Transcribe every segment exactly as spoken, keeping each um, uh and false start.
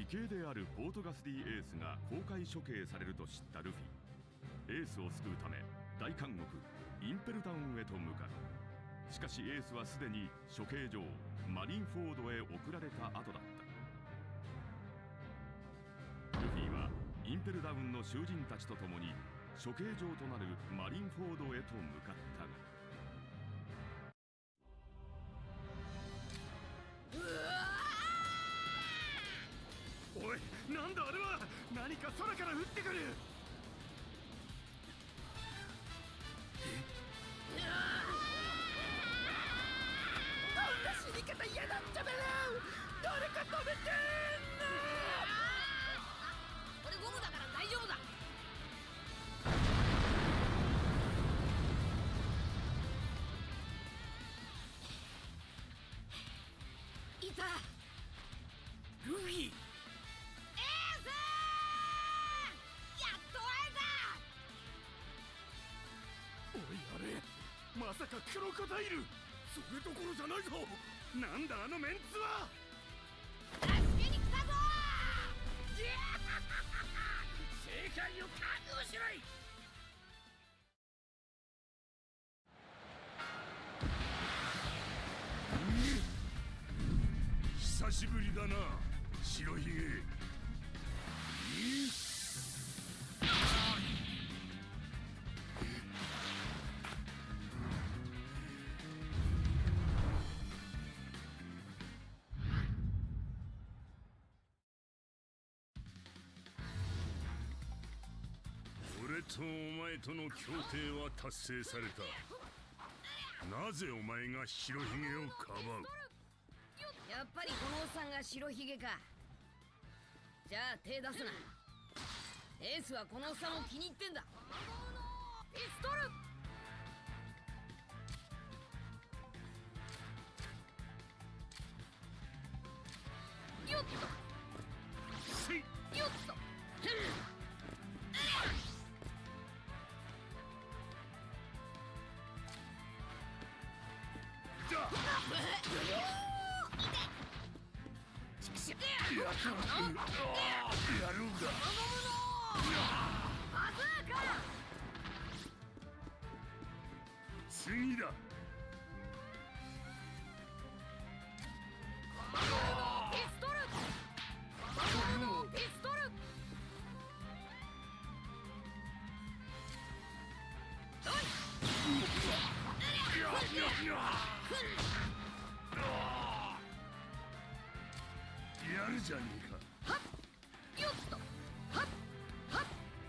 義兄であるポートガスディエースが公開処刑されると知ったルフィ。エースを救うため大監獄インペルタウンへと向かう。しかしエースはすでに処刑場マリンフォードへ送られた後だった。ルフィはインペルダウンの囚人たちと共に処刑場となるマリンフォードへと向かったが、 おい、なんだあれは。何か空から降ってくる。こんな死に方嫌だっちゃめら。誰か止めてーんな。 俺ゴムだから大丈夫だ。いた。 ルフィ。おいあれ、まさかクロコダイル。それどころじゃないぞ。なんだあのメンツは。 助けに来たぞー。 正解を覚悟しろい。久しぶりだな白ひげ。俺とお前との協定は達成された。なぜお前が白ひげをかばう。 やっぱりこのおっさんが白ひげか。じゃあ手出すな。エースはこのおっさんを気に入ってんだ。ピストル。よっとせいよっとやるんだ。次だ。 ピストル。ピストル。 やるじゃねえか。 はっよっとはっはっ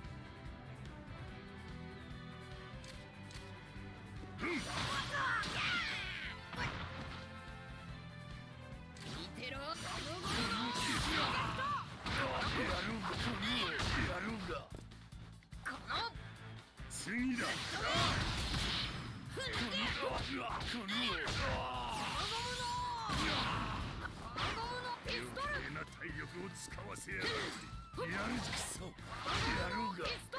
見てろ。 やるんだ。やるんだ。 この次だ。 ふんでこのピストル。 余計な体力を使わせやがって。やるじくそ。やるが。 ピストル。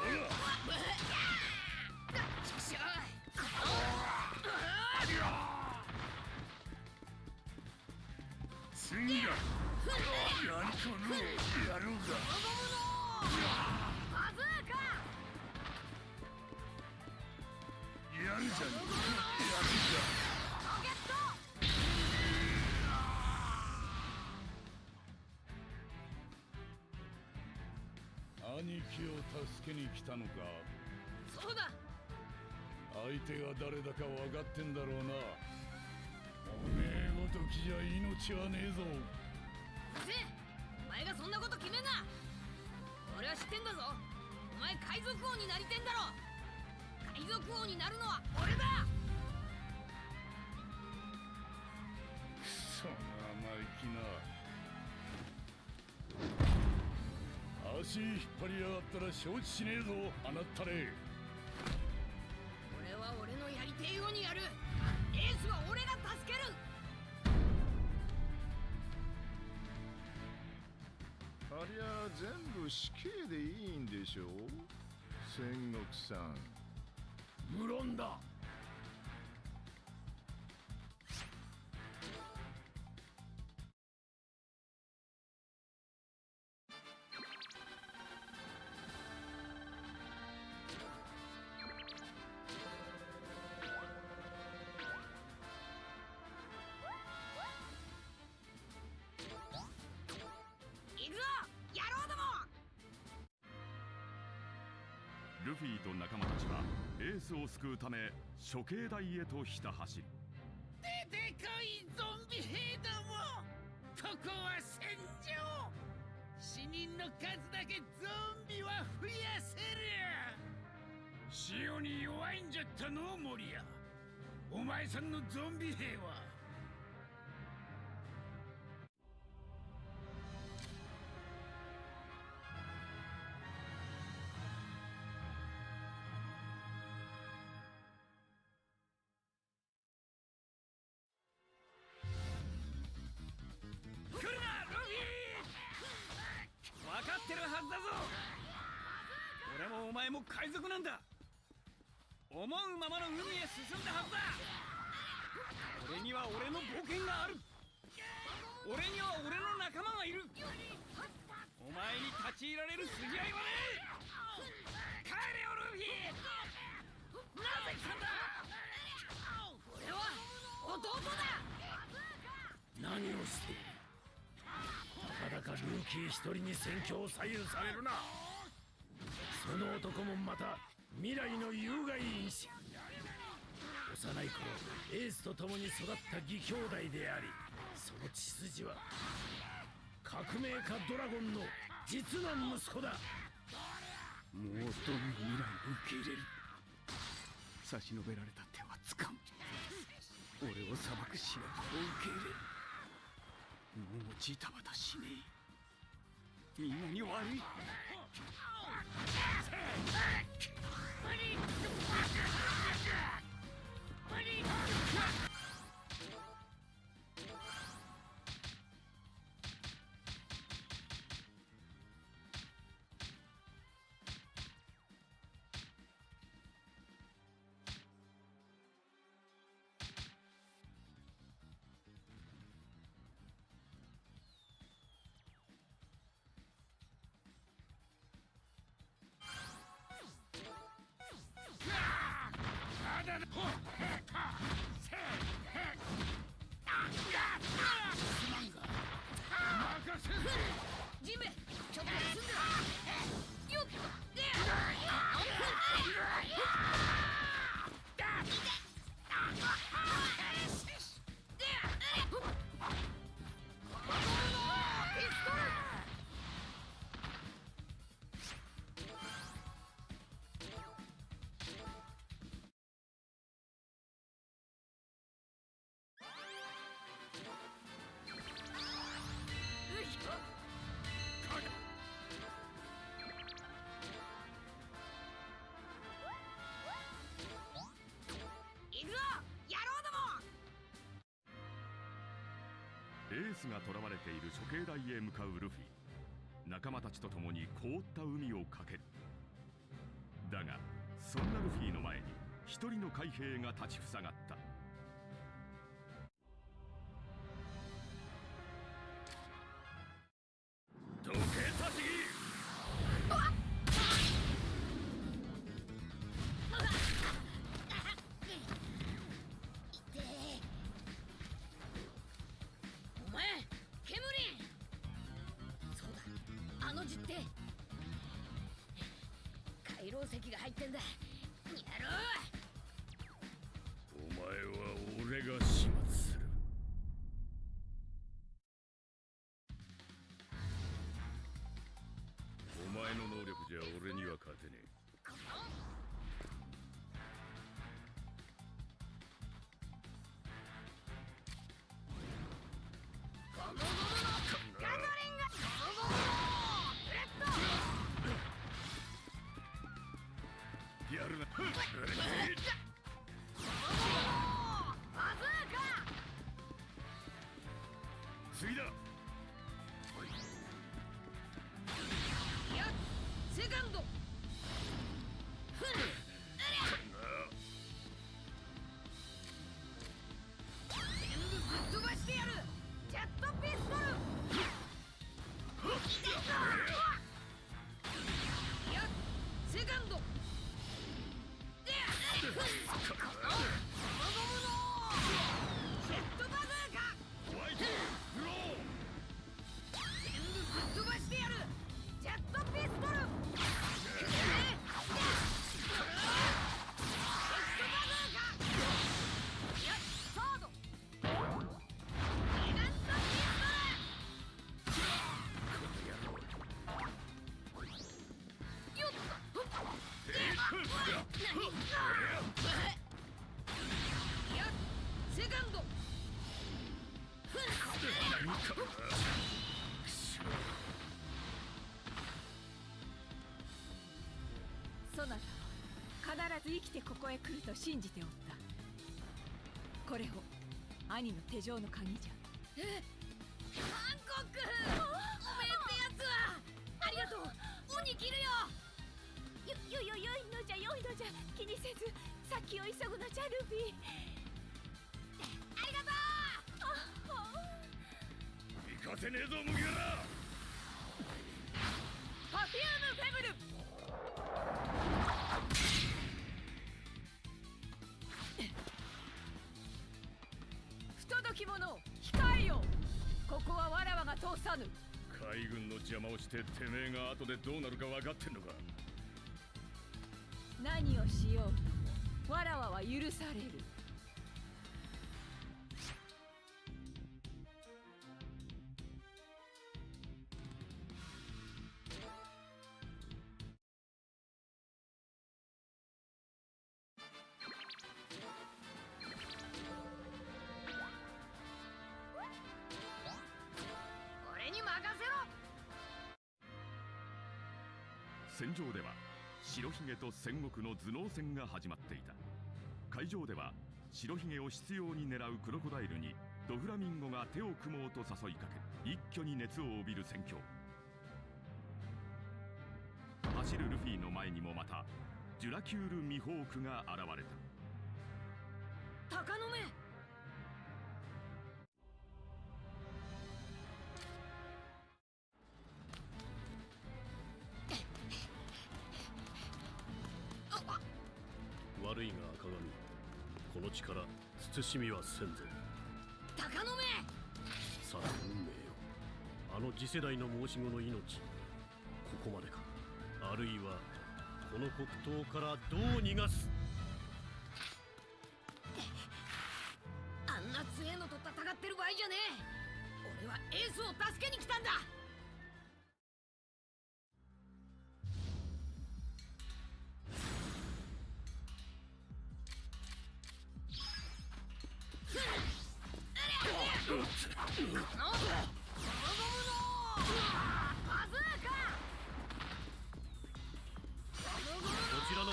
ちくしょう。 次だ。何このやるが。 バズーカ。 やるじゃねえ。やるが。 ロケット。 兄貴を助けに来たのか。 そうだ。 相手が誰だか分かってんだろうな。おめえごときじゃ命はねえぞ。 うせえ、お前がそんなこと決めんな。俺は知ってんだぞ。お前海賊王になりてんだろ。海賊王になるのは俺だ。 くそ生意気な。足引っ張りやがったら承知しねえぞ。あなったれ。 俺は俺のやりてえようにやる。エースは俺が助ける。 ありゃ全部死刑でいいんでしょう、戦国さん。 無論だ。 ルフィと仲間たちはエースを救うため処刑台へとひた走る。 出てこいゾンビ兵ども、ここは戦場。死人の数だけゾンビは増やせる。塩に弱いんじゃったのモリア。お前さんのゾンビ兵は。来るなルフィ。分かってるはずだぞ。俺もお前も海賊なんだ。思うままの海へ進んだはずだ。俺には俺の冒険がある。俺には俺の仲間がいる。お前に立ち入られる筋合いはねえ。帰れよルフィ。なぜ来たんだ。俺は弟だ。何をしている。たかだかルーキー一人に戦況を左右されるな。その男もまた未来の有害因子。幼い頃エースと共に育った義兄弟であり、その血筋は革命家ドラゴンの実の息子だ。もうどの未来を受け入れる。差し伸べられた手は掴む。俺を裁く仕事を受け入れる。もうジタバタしねえ。みんなに悪い。ジンベエ、ちょっと休んでろ。よっでエースが囚われている処刑台へ向かうルフィ。仲間たちと共に凍った海を駆ける。だがそんなルフィの前に一人の海兵が立ちふさがった。 どけたしぎ。 回廊石が入ってんだ。やろう。 お前は俺が始末する。お前の能力じゃ俺には勝てねえ。やるな。次だ。 セカンド。全部ぶっ飛ばしてやる。ジェットピストル。セカンド。ジェットバズーカ。 ホワイトフロー。 そなたは必ず生きてここへ来ると信じておった。これを兄の手錠の鍵じゃ。 え、ハンコック、おめえってやつはありがとう。鬼切るよ。 よよよよいのじゃよいのじゃ。気にせず先を急ぐのじゃルビー。 ありがとう。 行かせねえぞ麦わら。 パフュームフェブル。不届き者控えよ。ここはわらわが通さぬ。 海軍の邪魔をしててめえが後でどうなるか分かってんのか。 何をしようともわらわは許される。 俺に任せろ。 戦場では白ひげと戦国の頭脳戦が始まっていた。海上では白ひげを執拗に狙うクロコダイルにドフラミンゴが手を組もうと誘いかけ、一挙に熱を帯びる戦況。走るルフィの前にもまたジュラキュール・ミホークが現れた。 鷹の目。 悪いが赤髪、この力慎みはせんぞ。 鷹の目。 さあ運命よ、あの次世代の申し子の命、ここまでか。あるいはこの黒刀からどう逃がす。 あんな強えのと戦ってる場合じゃねえ。俺はエースを助けに来たんだ。 こちらの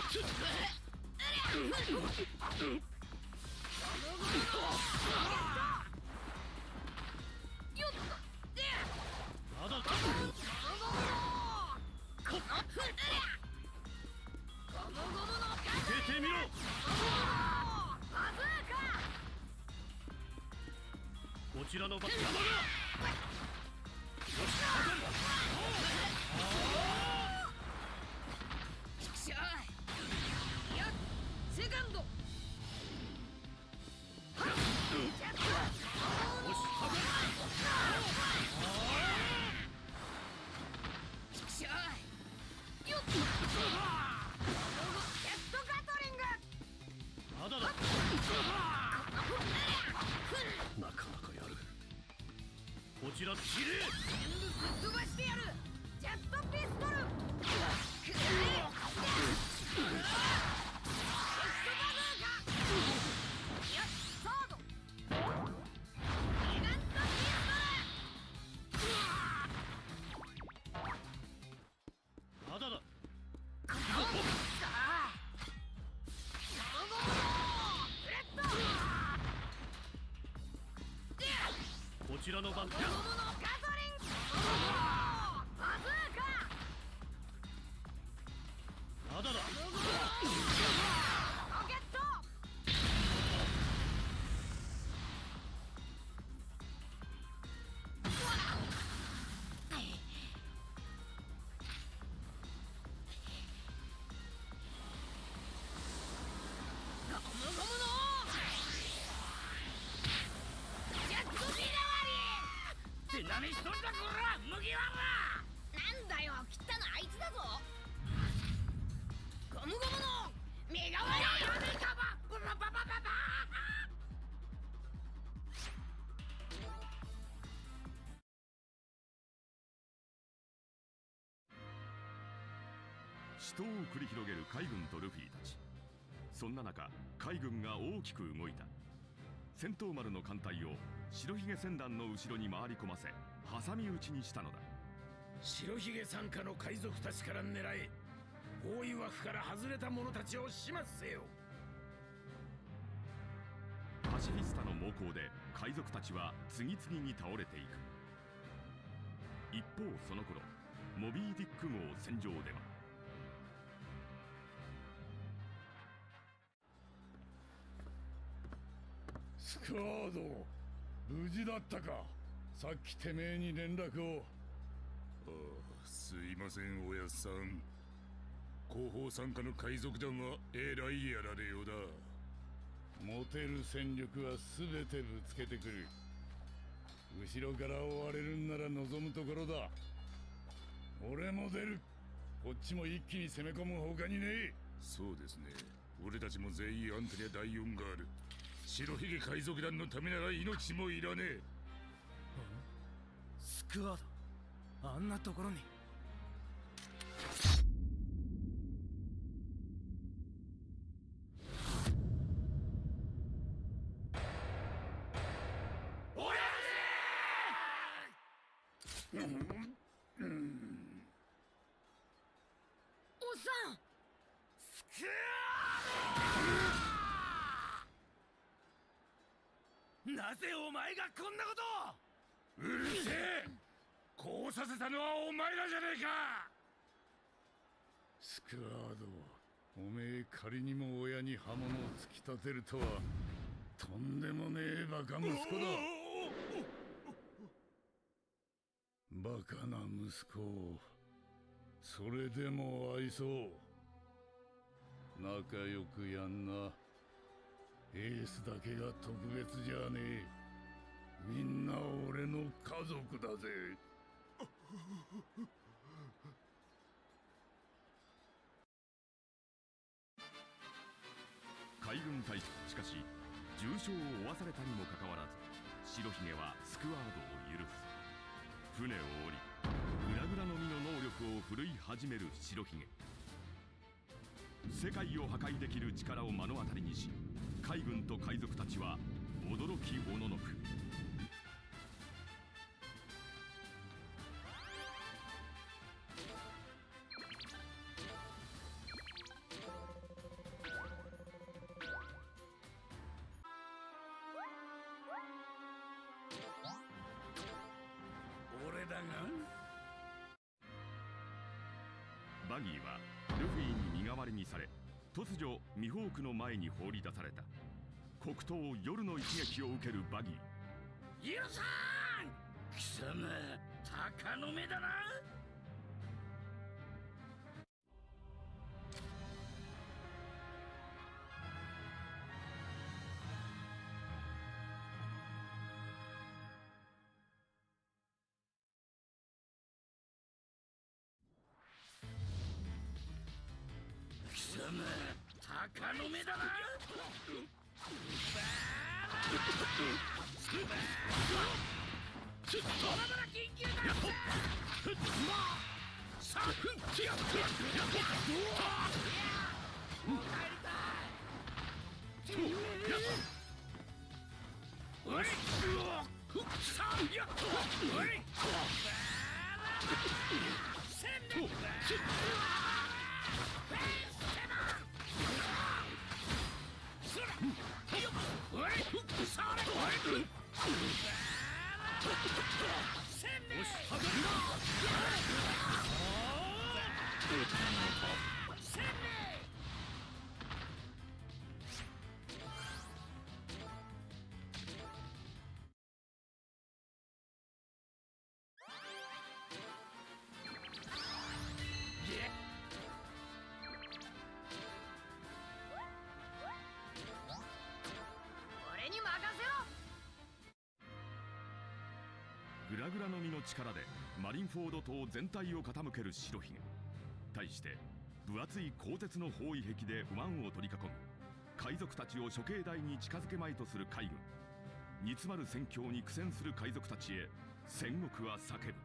まだ出てみろ。こちらのバッターだ。 しゃあ、いや、セカンド。しゃあ、よっ。ジェットガトリング。 まだだ。なかなかやる。こちらきれい。 全部ぶっ飛ばしてやる。ジェットピストル。 まだだ。こちらの番だ。まだだ。 何しとんだこら麦わら。 なんだよ、切ったのあいつだぞ。ゴムゴムの身代わり。やめたばババババババ。 死闘を繰り広げる海軍とルフィたち。そんな中、海軍が大きく動いた。 戦闘丸の艦隊を白ひげ船団の後ろに回り込ませ挟み撃ちにしたのだ。 白ひげ傘下の海賊たちから狙え、包囲枠から外れた者たちを始末せよ。 パシフィスタの猛攻で海賊たちは次々に倒れていく。一方その頃、モビー・ディック号戦場ではスカード、無事だったか。さっきてめえに連絡を。 ああ、すいませんおやっさん。後方参加の海賊団はえらいやられようだ。 持てる戦力は全てぶつけてくる。後ろから追われるんなら望むところだ。俺も出る。こっちも一気に攻め込む他にねえ。 そうですね。俺たちも全員アントニア第四がある。白ひげ海賊団のためなら命もいらねえ。 スクワード、あんなところに。 おっさん、 スクワード！なぜお前がこんなことを！ うるせえ！こうさせたのはお前らじゃねえか！ スクワード、おめえ仮にも親に刃物を突き立てるとはとんでもねえバカ息子だ。バカな息子をそれでも愛そう。仲良くやんな。エースだけが特別じゃねえ。みんな俺の家族だぜ。 海軍隊、しかし重傷を負わされたにもかかわらず白ひげはスクワードを許す。船を降り、グラグラの実の能力を振るい始める白ひげ。世界を破壊できる力を目の当たりにし、海軍と海賊たちは驚きおののく。 俺だがバギーはルフィに身代わりにされ、突如ミホークの前に放り出された。黒刀夜の一撃を受けるバギー。 許さん！貴様、鷹の目だな。貴様、鷹の目だな。 俺に任せろ。 グラグラの実の力でマリンフォード島全体を傾ける白ひげ。対して分厚い鋼鉄の包囲壁で湾を取り囲み、海賊たちを処刑台に近づけまいとする海軍。煮詰まる戦況に苦戦する海賊たちへ戦国は叫ぶ。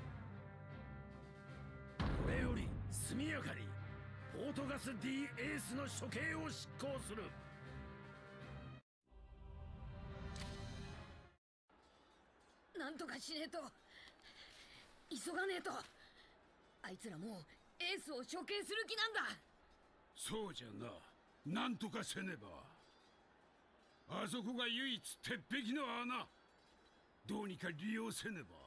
これより速やかにポートガス D エースの処刑を執行する。 とかしねえと。急がねえと。あいつらもうエースを処刑する気なんだ。 そうじゃな。なんとかせねば。あそこが唯一鉄壁の穴。どうにか利用せねば。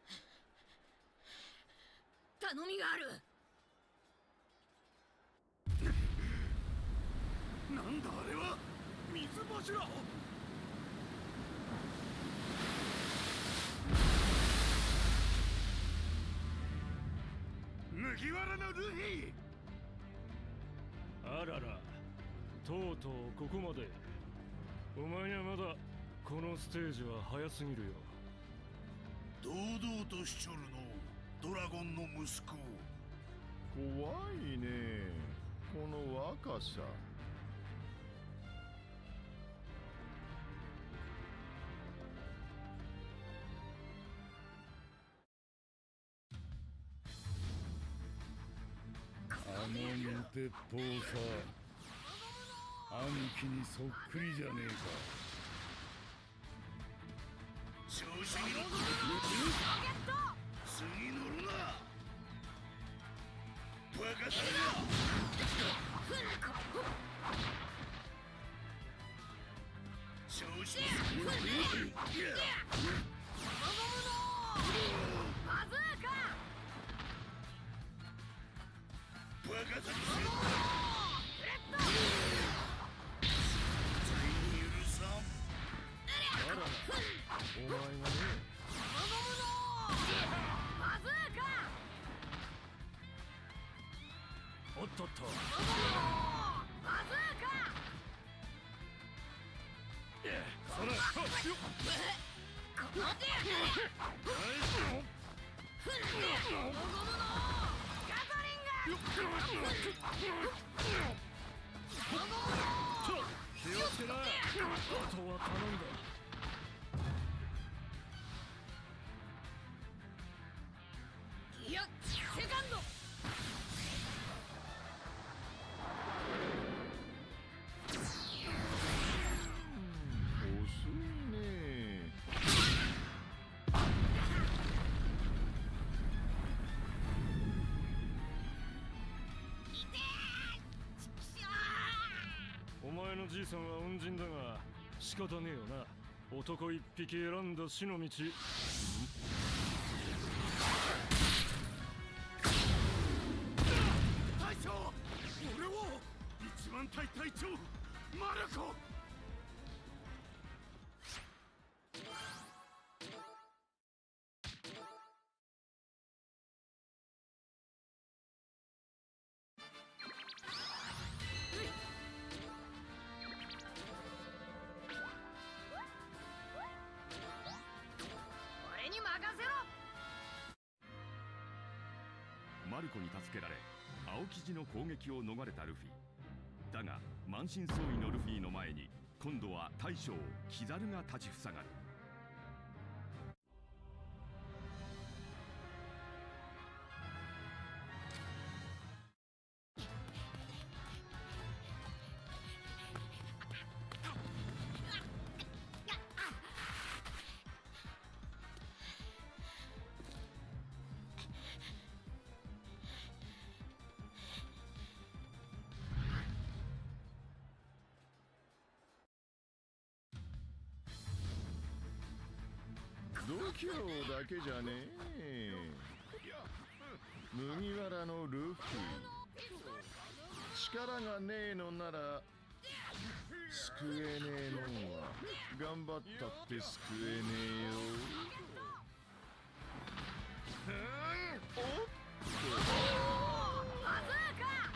頼みがある。 なんだあれは。水柱。麦わらのルフィ。 あらら、とうとうここまで。お前にはまだこのステージは早すぎるよ。 堂々としちょるのドラゴンの息子。 怖いねこの若さ。 あの無鉄砲さ、兄貴にそっくりじゃねえか。 調子に乗って次乗るな。バカだな。調子に乗ってバズーカ。 バカだな。 お前がね。 バズーカ。 おっとっと。 バズーカ。 それ。 この手やね。 気をつけな。あとは頼んだ。 いや、セカンド。 遅いね。 お前のじいさんは恩人だが仕方ねえよな。男一匹選んだ死の道。 隊長、俺を一番隊隊長マルコ。 俺に任せろ。 マルコに助けられ青生地の攻撃を逃れたルフィだが、満身創痍のルフィの前に今度は大将キザルが立ちふさがる。 度胸だけじゃねえ。麦わらのルフィ、力がねえのなら救えねえもんは頑張ったって救えねえよ。おっとバズーカ。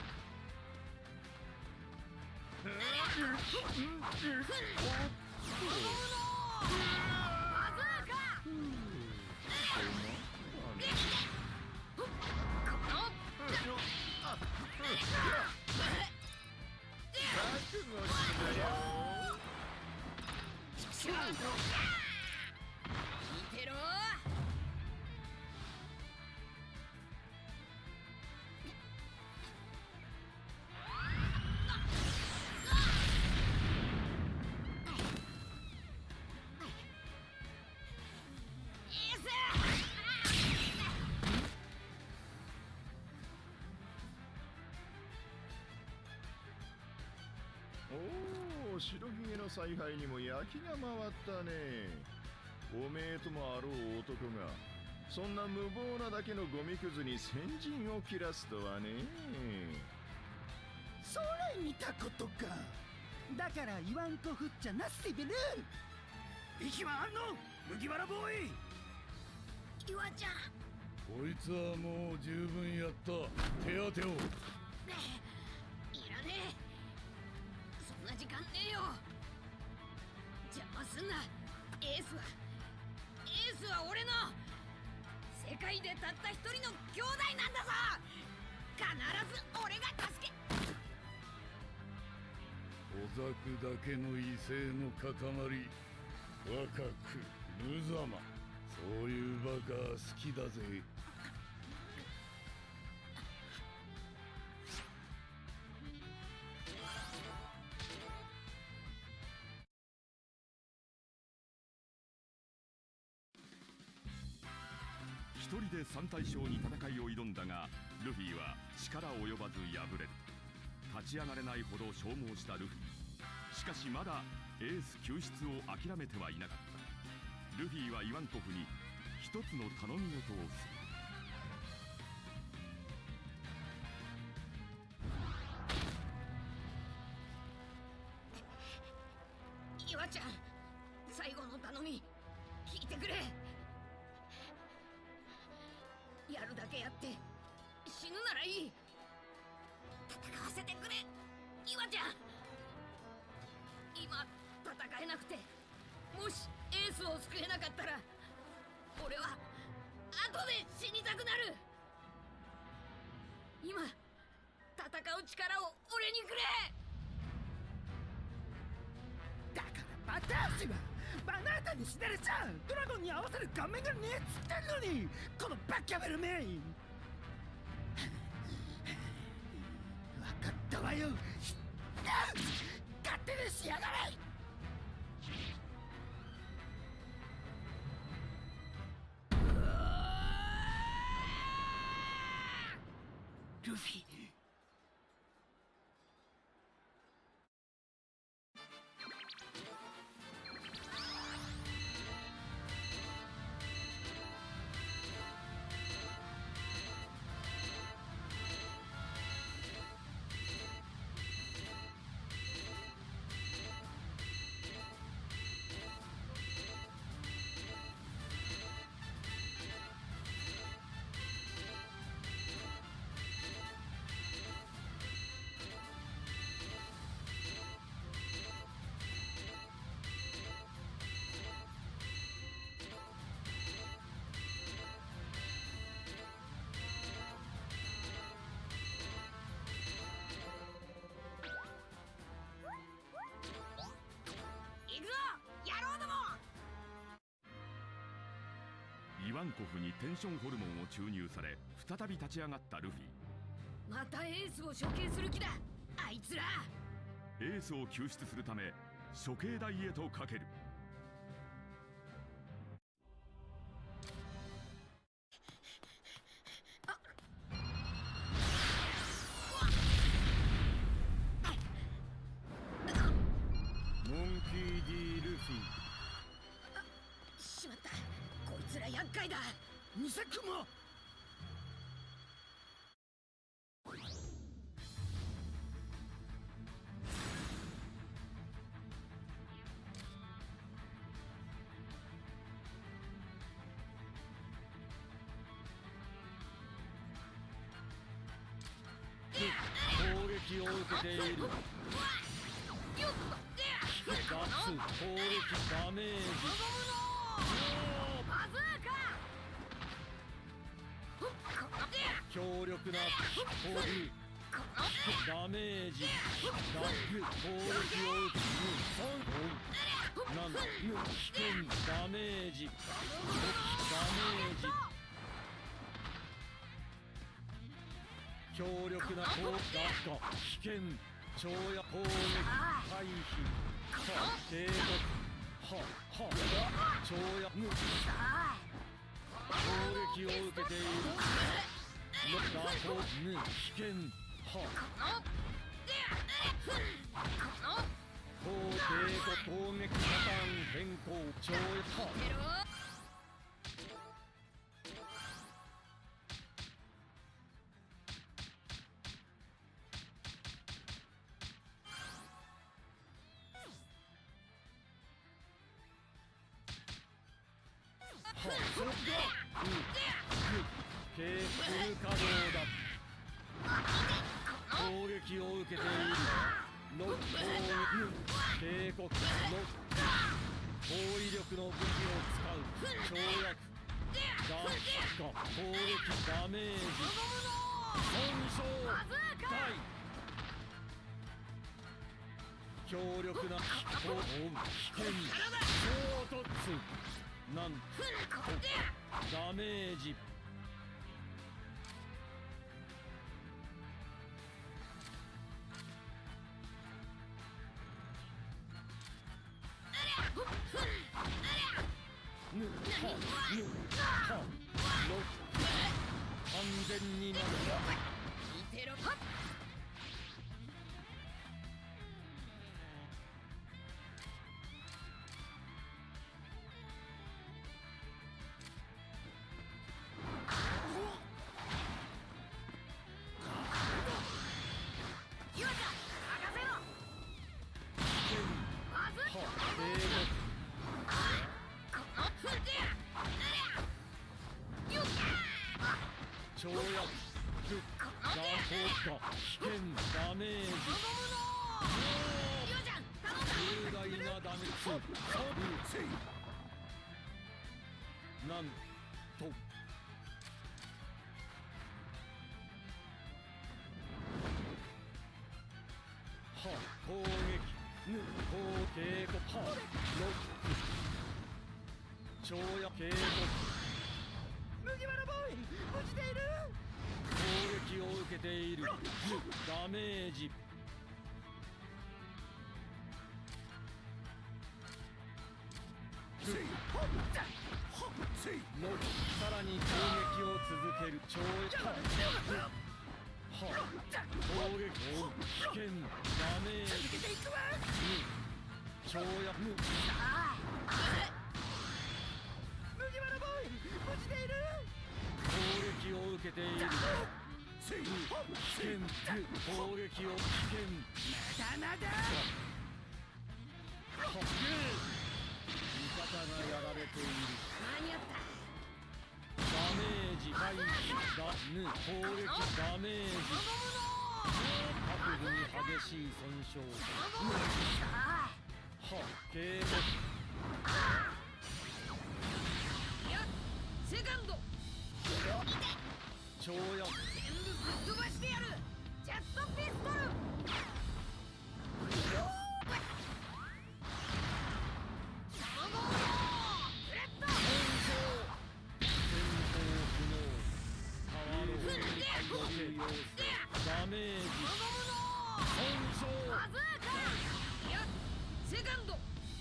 見てろ。やの采配にも焼きが回ったね。おめえともあろう男がそんな無謀なだけのゴミくずに先陣を切らすとはね。 それ見たことか。だから言わんこふっちゃなってべる。 息はあんの麦わらボーイ。 岩ちゃん、 こいつはもう十分やった。手当てを。 いらねえ。そんな時間ねえよ。邪魔すんな。エースはエースは俺の世界でたった一人の兄弟なんだぞ。必ず俺が助け。 小ザクだけの威勢の塊。若く無様。そういうバカ好きだぜ。 一人で三大将に戦いを挑んだが、ルフィは力及ばず敗れる。立ち上がれないほど消耗したルフィ。しかしまだエース救出を諦めてはいなかった。ルフィはイワンコフに一つの頼み事をする。 イワちゃん、最後の頼み聞いてくれ。やるだけやって死ぬならいい。戦わせてくれ、イワちゃん。今戦えなくて、もしエースを救えなかったら俺は後で死にたくなる。今戦う力を俺にくれ。 だからバターシはバナータに死なれちゃう。ドラゴンに合わせる顔面がねえっつってんのに、このバカベルめ。分かったわよ。勝手にしやがれ。ルフィ、 イワンコフにテンションホルモンを注入され、再び立ち上がったルフィ。 またエースを処刑する気だ、あいつら。 エースを救出するため処刑台へとかける。 モンキー D ルフィ。 しまった、こいつら厄介だ。 ミサクも。 攻撃を受けている。脱攻撃ダメージ。 バズーカ。 強力な攻撃ダメージ。ダッグ攻撃を受ける。なんだ危険ダメージ。ダメージ。強力な攻撃だが危険。超や攻撃回避。は帝国はは超やむ攻撃を受けている。ダコぬ危険は攻撃パターン変更超越警フル稼働だ。攻撃を受けている。ロック攻撃警告ロック高威力の武器を使う跳躍ダッシュ攻撃ダメージ損傷大強力な飛行危険衝突なんとダメージぬはぬはロック完全になる見てろ跳躍打法化危険ダメージ重大なダメージなんとは攻撃ぬ攻警告はロック跳躍警告麦わらボーイ無事でいる。 攻撃を受けているダメージロックさらに攻撃を続ける跳躍は攻撃を危険ダメージ跳躍麦わらボーイ無事でいる。 攻撃を受けている危険攻撃を危険まだまだ味方がやられている間に合ったダメージ回避だぬ攻撃ダメージ各部に激しい損傷は警告セカンド跳躍全部ぶっ飛ばしてやるジェットピストルダメージ損傷いやセカンド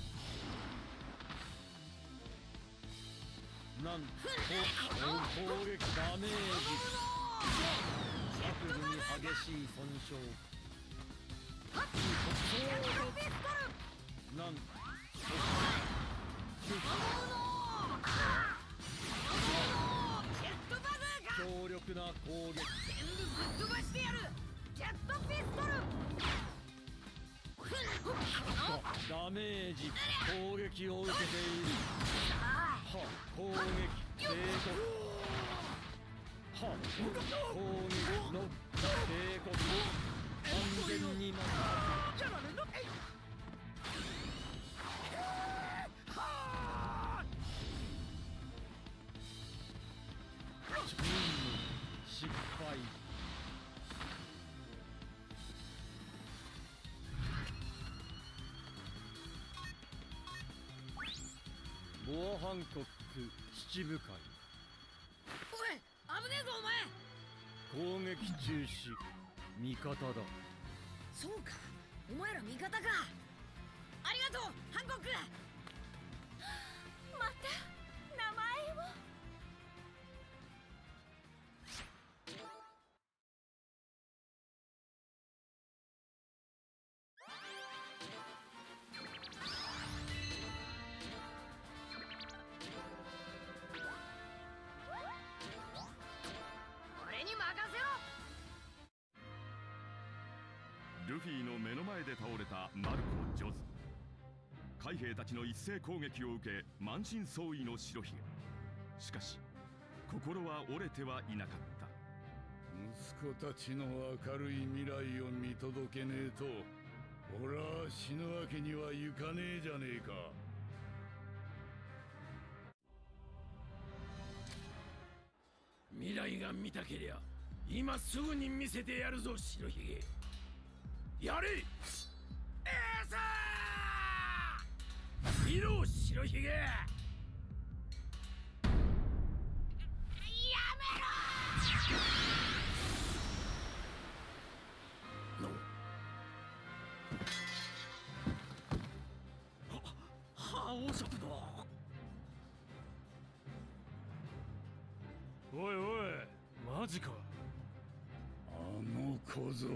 なんと攻撃ダメージ各部に激しい損傷なんと強力な攻撃全部ぶっ飛ばしてやるジェットピストルダメージ攻撃を受けているは攻撃警告は攻撃の警告完全になった失敗ボアハンコック七部会おい危ねえぞお前攻撃中止味方だそうかお前ら味方かありがとうハンコックまた名前をフィの目の前で倒れたマルコ・ジョズ。海兵たちの一斉攻撃を受け満身創痍の白ひげ。しかし心は折れてはいなかった。 息子たちの明るい未来を見届けねえと俺は死ぬわけにはいかねえじゃねえか。 未来が見たけりゃ今すぐに見せてやるぞ白ひげ。やれエース見ろ白ひげ。やめろ。 覇王色だ。おいおいマジか。 あの小僧。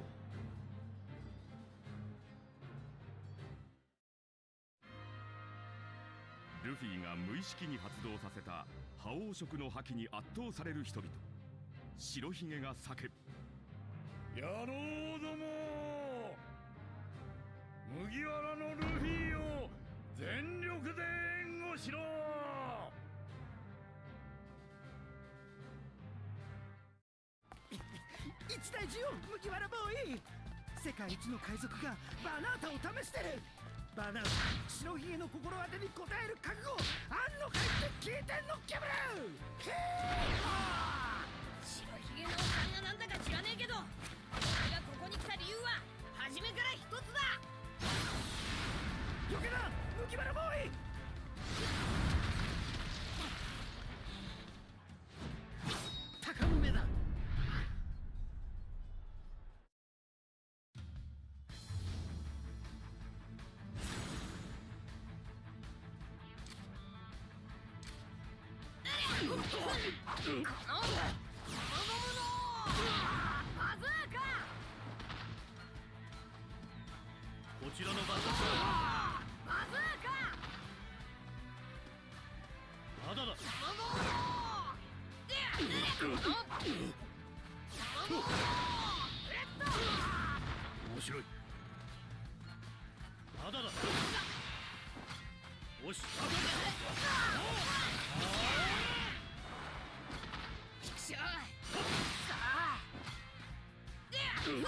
ルフィが無意識に発動させた覇王色の覇気に圧倒される人々。白ひげが叫ぶ。 野郎ども、麦わらのルフィを全力で援護しろ。 一大事よ麦わらボーイ。世界一の海賊がバナータを試してる。バナータ白ひげの心当てに応える覚悟あんのかいって聞いてんのキャブル。 白ひげのおっさんがなんだか知らねえけど俺がここに来た理由は初めから一つだ。 よけな麦わらボーイ。鷹の目だ。 この子供のバズーカ。 こちらの番だ。 バズーカ。 まだだ。 面白い。 まだだ。おし。 さあこの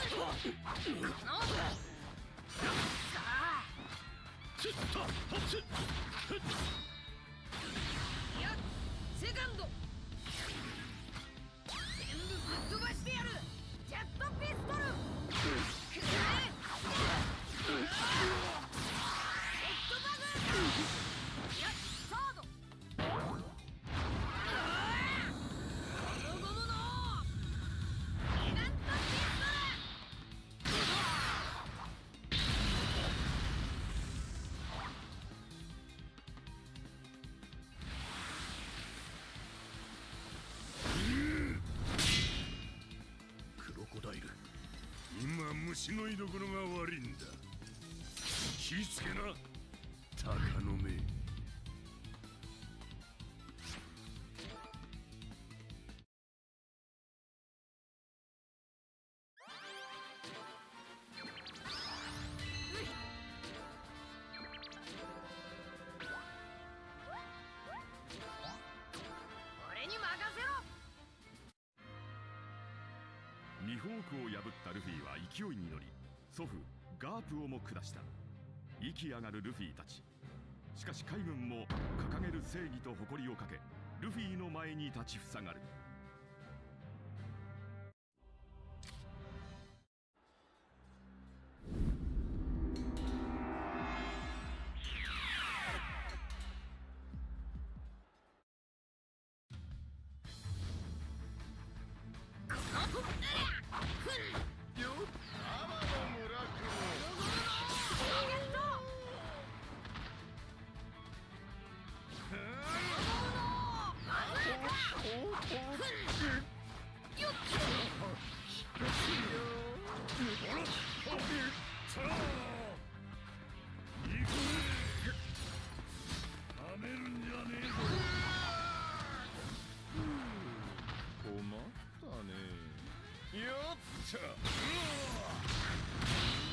さあいやセカンド全部ぶっ飛ばしてやる。ジェットピストルヘッドバズーカ。いやサード虫の居所が悪いんだ。気ぃつけな鷹の目。 俺に任せろ。 ミホークを破ったルフィは勢いに乗り祖父ガープをも下した。息上がるルフィたち。しかし海軍も掲げる正義と誇りをかけルフィの前に立ちふさがる。 困ったね。よっと。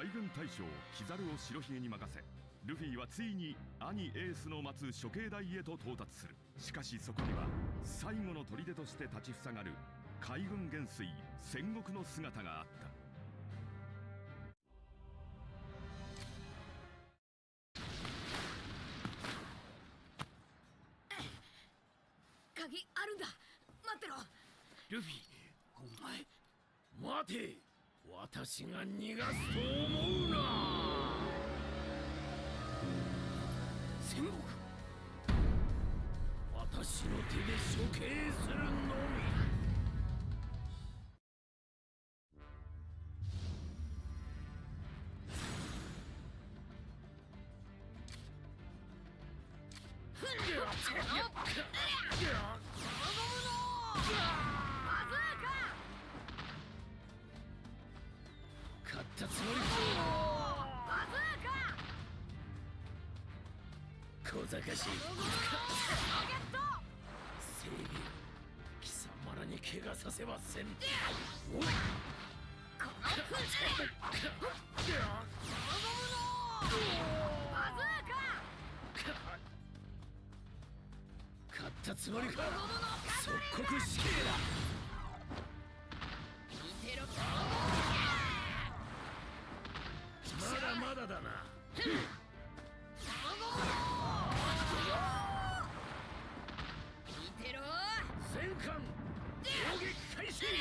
海軍大将キザルを白ひげに任せ、ルフィはついに兄エースの待つ処刑台へと到達する。しかしそこには最後の砦として立ちふさがる海軍元帥戦国の姿があった。 鍵あるんだ、待ってろ。 ルフィ、お前待て。私が逃がすと思うな。戦国、私の手で処刑するのみ。勝ったつもりか。小賢しい。正義、貴様らに怪我させません。おい、勝ったつもりか。即刻死刑だ。まだまだだな。戦艦攻撃開始。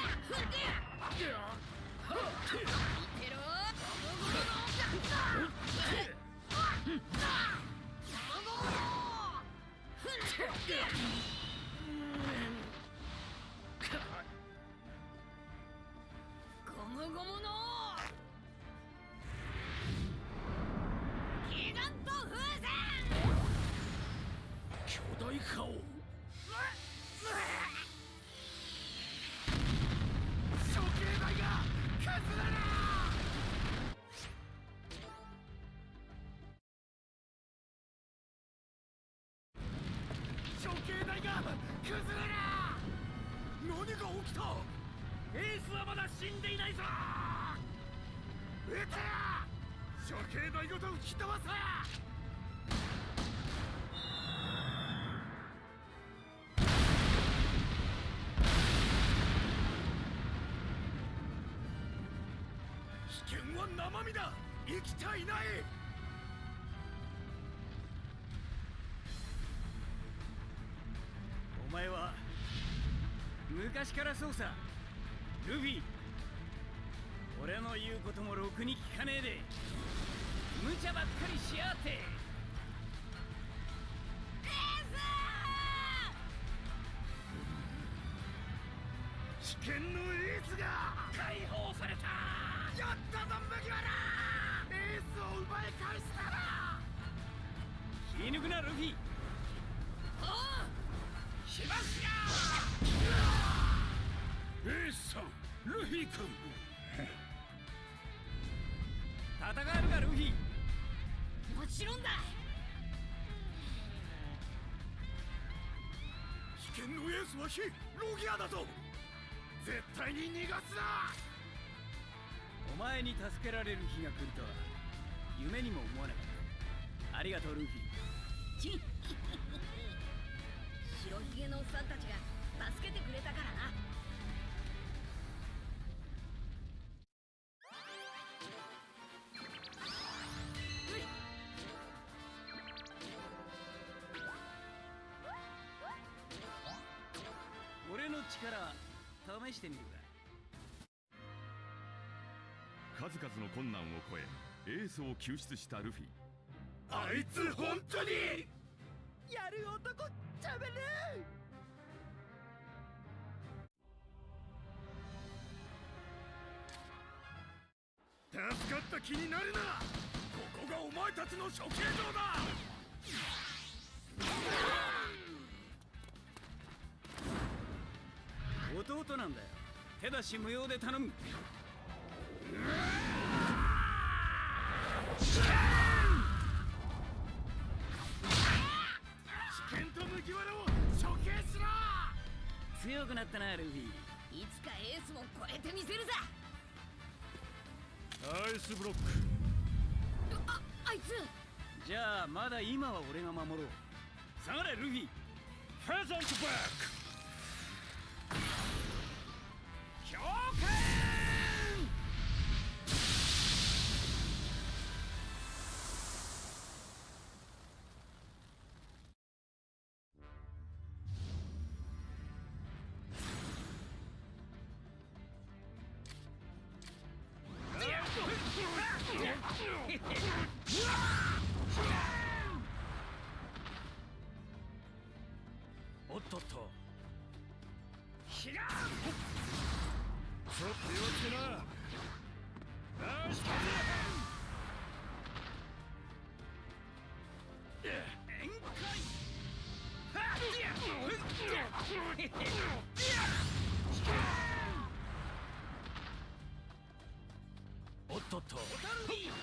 ゴムゴムのギガント風船。 巨大化を処刑台が崩れる。処刑台が崩れる。何が起きた。エースはまだ死んでいないぞ。撃てや。処刑台ごと吹き飛ばせ。危険は生身だ。生きちゃいない。お前は昔からそうさ、ルフィ。俺の言うこともろくに聞かねえで無茶ばっかりしやがって。エース、危険のエースが解放された。やったぞ麦わら。エースを奪い返したら。気抜くなルフィ。おう、しましや。エースさん、ルフィ君。戦えるかルフィ。 もちろんだ。 危険のエースは非ロギアだぞ。絶対に逃がすな。お前に助けられる日が来るとは夢にも思わなかった。ありがとうルフィ。 ち白ひげのおっさんたちが助けてくれたからな。 俺の力試してみるか。数々の困難を越えエースを救出したルフィ。 あいつ本当にやる男ちゃべる。 助かった気になるな。ここがお前たちの処刑場だ。 弟なんだよ。手出し無用で頼む。 危険と麦わらを処刑しろ。 強くなったなルフィ。 いつかエースも超えてみせるさ。 アイスブロックあいつ。 じゃあまだ今は俺が守ろう。下がれルフィ。 フェザントバック。 強化おっとっと。ひら。 ちょっと気をつけな。ナイスパス。 宴会。はっや。おっとっと。おたるび。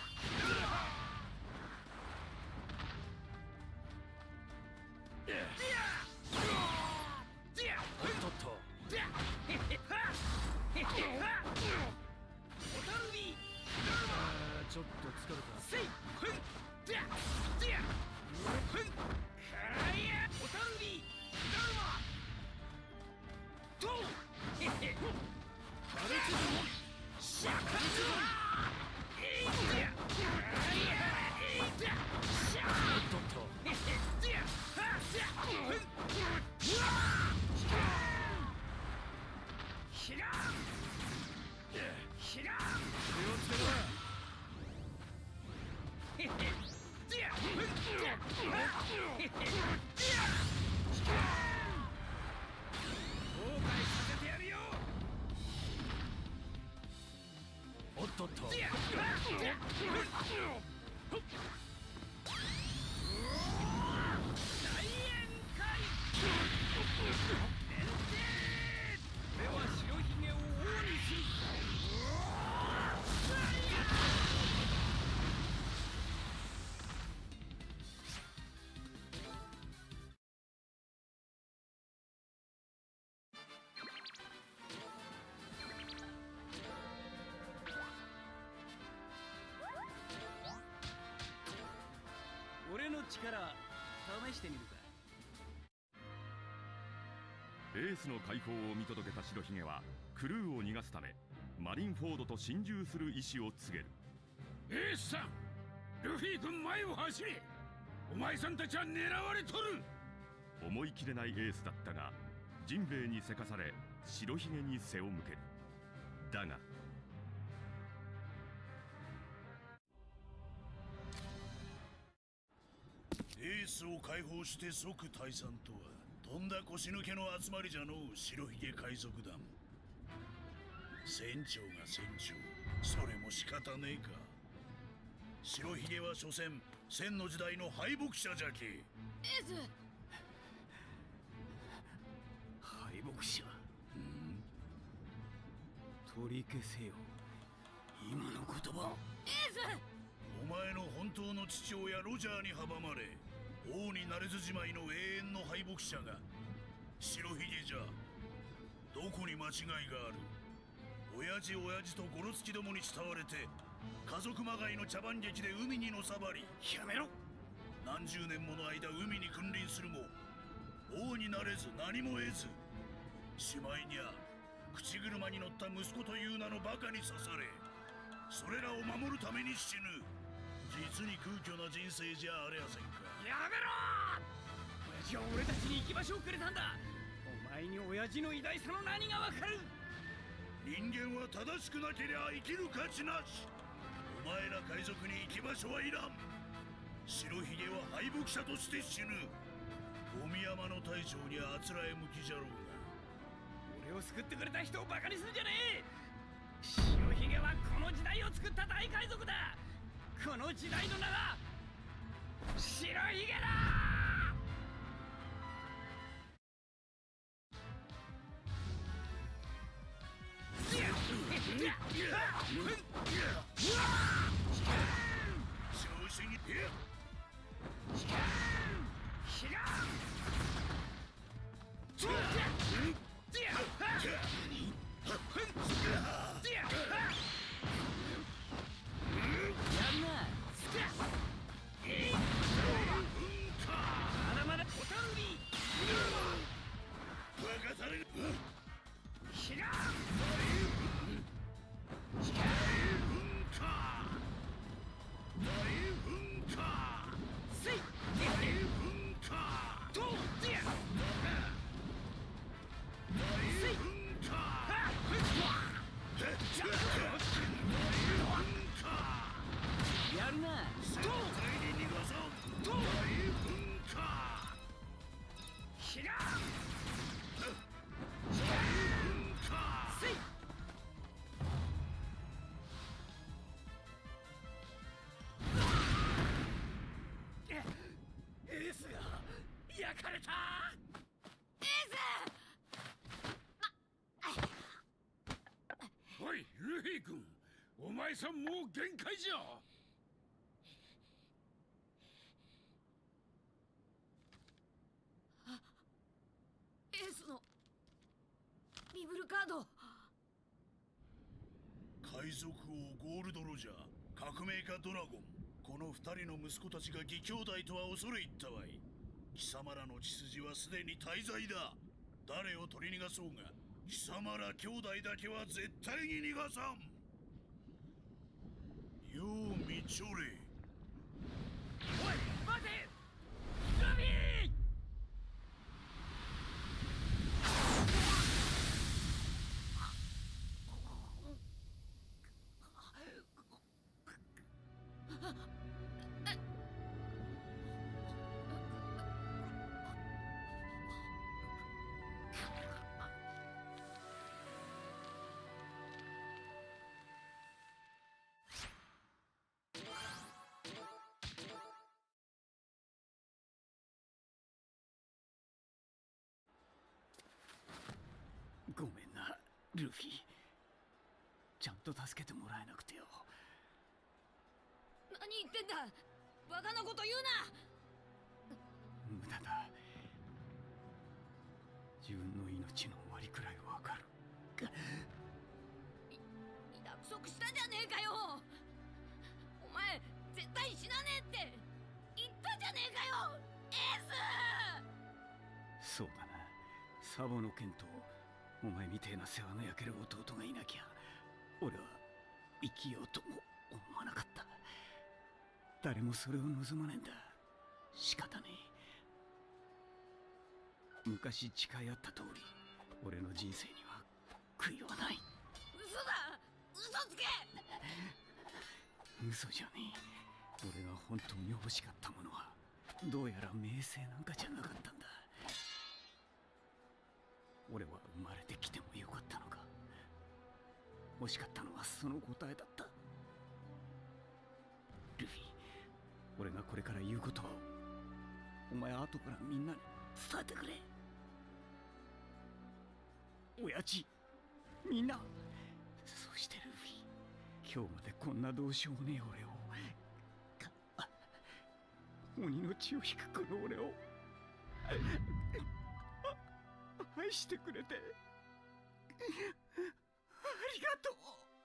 ちょっと疲れた。せいふんじゃじゃふんからやおたるびだるまとへへパルチズムシャカルチズムえいじゃからやえいじゃシャおっとっとへへじゃはじゃふんうわひらひら気をつけろ。おっとっと。大宴会。俺は白ひげを王にする。俺の力試してみるか。 エースの解放を見届けた白ひげはクルーを逃がすためマリンフォードと心中する意思を告げる。 エースさん、ルフィ君前を走れ。お前さんたちは狙われとる。 思い切れないエースだったがジンベエにせかされ白ひげに背を向ける。だがエースを解放して即退散とはとんだ腰抜けの集まりじゃのう。白ひげ海賊団。船長が船長、それも仕方ねえか。白ひげは所詮千の時代の敗北者じゃけ。 エース。 敗北者。うん取り消せよ今の言葉。 エース。 お前の本当の父親ロジャーに阻まれ王になれずじまいの永遠の敗北者が白ひげじゃ。どこに間違いがある。親父親父とゴロツキどもに慕われて家族まがいの茶番劇で海にのさばり。 やめろ。 何十年もの間海に君臨するも王になれず何も得ず、しまいにゃ口車に乗った息子という名のバカに刺され、それらを守るために死ぬ。実に空虚な人生じゃありゃせんか。 やめろ。親父は俺たちに行き場所をくれたんだ。お前に親父の偉大さの何がわかる。 人間は正しくなけりゃ生きる価値なし。お前ら海賊に行き場所はいらん。白ひげは敗北者として死ぬ。ゴミ山の大将にあつらえ向きじゃろうが。 俺を救ってくれた人をバカにするんじゃねえ。白ひげはこの時代を作った大海賊だ。この時代の名は白ひげだ。 調子にやんな。 れた。 エース。 おいルフィ君、お前さんもう限界じゃ。 エースのビブルカード。 海賊王ゴールド・ロジャー、革命家ドラゴン、この二人の息子たちが義兄弟とは恐れ入ったわい。貴様らの血筋はすでに大罪だ。誰を取り逃がそうが貴様ら兄弟だけは絶対に逃がさん。よう見ちょれ。 おい待てルフィ。 ごめんなルフィ、ちゃんと助けてもらえなくてよ。 何言ってんだ、バカなこと言うな。 無駄だ。自分の命の終わりくらいわかる。 約束したじゃねえかよ。お前絶対死なねえって言ったじゃねえかよエース。 そうだな、サボの剣とお前みてえな世話の焼ける弟がいなきゃ俺は生きようとも思わなかった。誰もそれを望まねえんだ。仕方ねえ。昔誓い合った通り俺の人生には悔いはない。 嘘だ、嘘つけ。 嘘じゃねえ。俺が本当に欲しかったものはどうやら名声なんかじゃなかったんだ。俺は生まれてきてもよかったのか。欲しかったのはその答えだった。ルフィ、俺がこれから言うことをお前後からみんなに伝えてくれ。親父、みんな、そしてルフィ、今日までこんなどうしようもねえ俺を、鬼の血を引くこの俺を愛してくれてありがとう。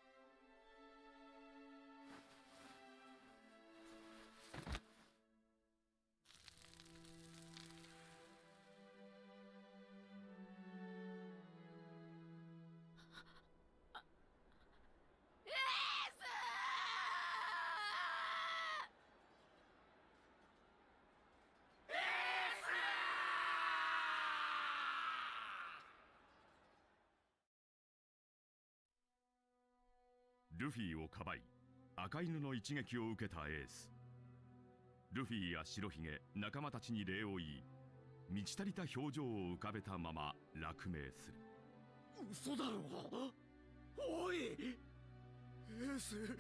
ルフィをかばい赤犬の一撃を受けたエース。ルフィや白ひげ仲間たちに礼を言い、満ち足りた表情を浮かべたまま落命する。 嘘だろ。おいエース、エー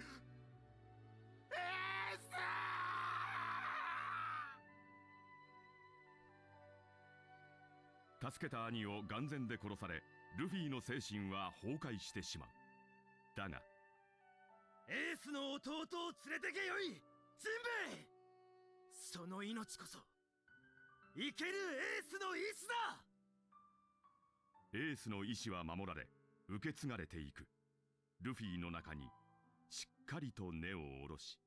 ス。助けた兄を眼前で殺され、ルフィの精神は崩壊してしまう。だがエースの弟を連れてけよい、ジンベエ。その命こそ生けるエースの意志だ。 エースの意志は守られ受け継がれていく。ルフィの中にしっかりと根を下ろし、